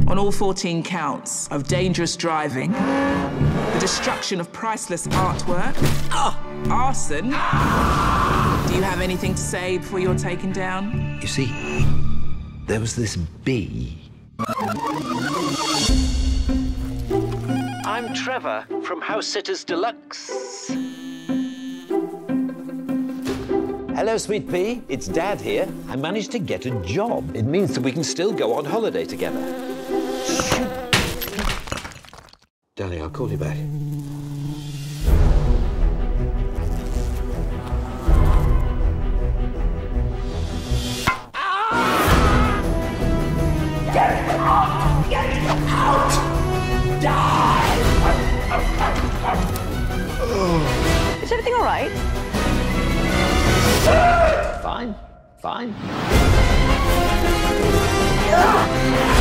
on all 14 counts of dangerous driving, the destruction of priceless artwork, arson. Do you have anything to say before you're taken down? You see, there was this bee. I'm Trevor from House Sitters Deluxe. Hello, sweet pea. It's Dad here. I managed to get a job. It means that we can still go on holiday together. Darling, I'll call you back. Get out! Get out! Die! Is everything all right? Fine.